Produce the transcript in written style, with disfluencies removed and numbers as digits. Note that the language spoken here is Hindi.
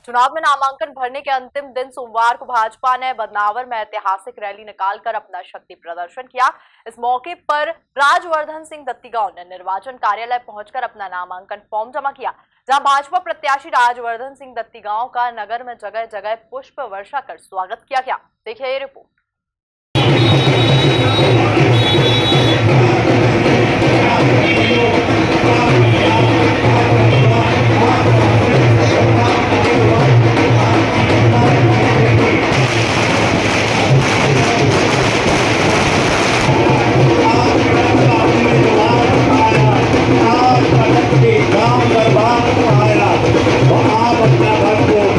चुनाव में नामांकन भरने के अंतिम दिन सोमवार को भाजपा ने बदनावर में ऐतिहासिक रैली निकालकर अपना शक्ति प्रदर्शन किया। इस मौके पर राजवर्धन सिंह दत्तीगांव ने निर्वाचन कार्यालय पहुंचकर अपना नामांकन फॉर्म जमा किया, जहां भाजपा प्रत्याशी राजवर्धन सिंह दत्तीगांव का नगर में जगह जगह पुष्प वर्षा कर स्वागत किया गया। देखिए ये रिपोर्ट। गांव दरबार को आया, वहां अपना घर को